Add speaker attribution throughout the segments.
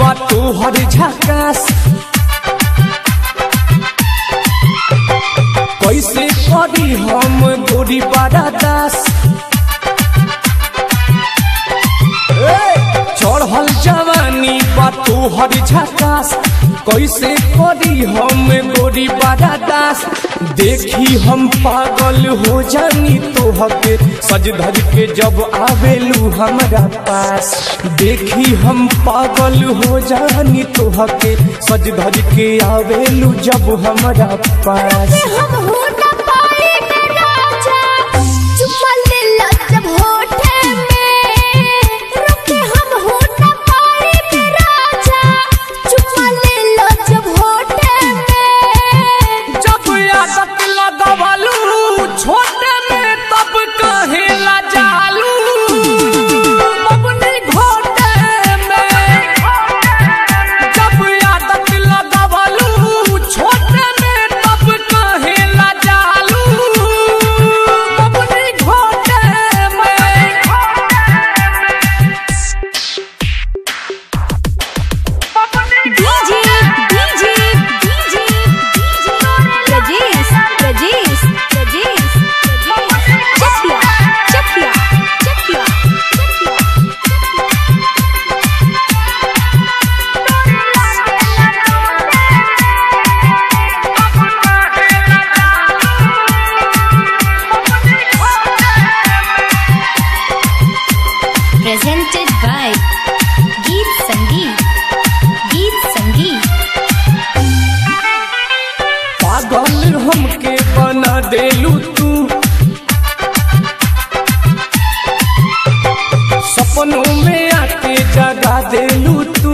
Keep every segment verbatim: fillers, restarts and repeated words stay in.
Speaker 1: बातू हर झकास कैसे करी हम गोरी बड़ा दास चढ़ल जवानी बातू हर झकास कैसे करी हम गोरी बड़ा दास देखी हम पागल हो जानी तोहके सज धज के जब आवेलू हमरा पास देखी हम पागल हो जानी तोहके सज धज के आवेलू जब हमरा पास
Speaker 2: Presented by Geet Sangeet. Geet Sangeet.
Speaker 1: पागल हमके बना देलू तू सपनों में आके जगा देलू तू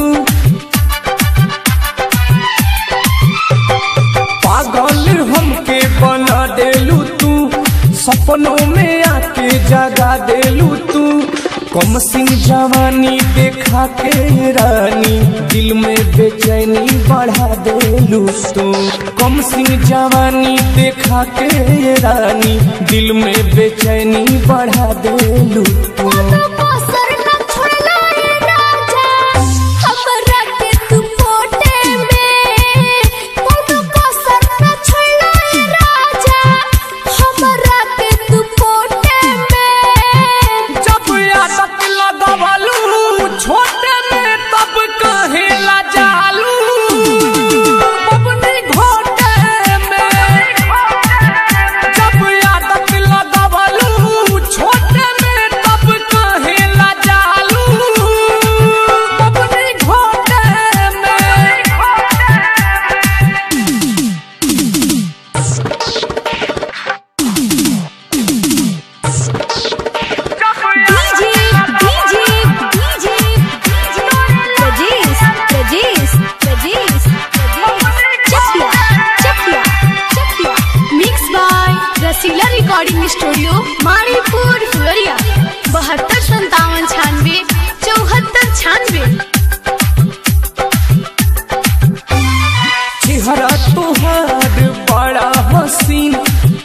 Speaker 1: पागल हमके बना देलू तू सपनों में आके जगा देलू तू कम सिंह जवानी देखा के रानी दिल में बेचैनी बढ़ा देलू तू कम सिंह जवानी देखा के रानी दिल में बेचैनी बढ़ा देलू तू
Speaker 2: रिकॉर्डिंग स्टूडियो मारीपुर फुलरिया बहत्तर संतावन छानवे चौहत्तर छानवे।
Speaker 1: चेहरा तोहार बड़ा हसीन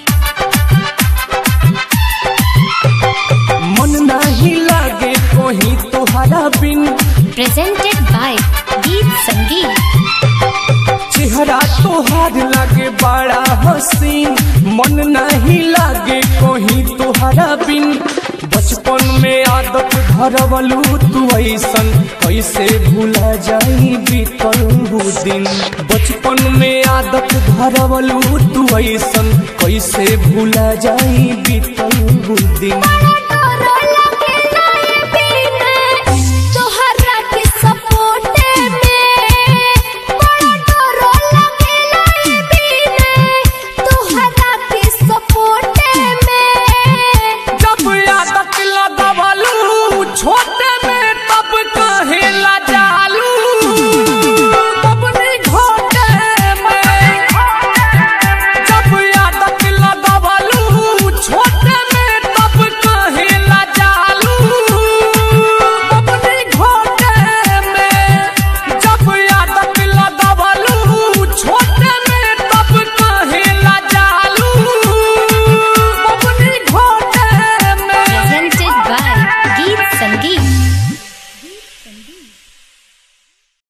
Speaker 1: मन नहीं लागे कोई तोहरा बिन।
Speaker 2: प्रेजेंटेड बाय गीत संगीत।
Speaker 1: चेहरा तोहार लागे बड़ा हसीन मन नहीं लागे कोई तोहरा बिन। बचपन में आदत धरवलू तू ऐसन कैसे भूला जाई बीतल दिन। बचपन में आदत धरवलू तू ऐसन कैसे भूला जाई बीतल दिन।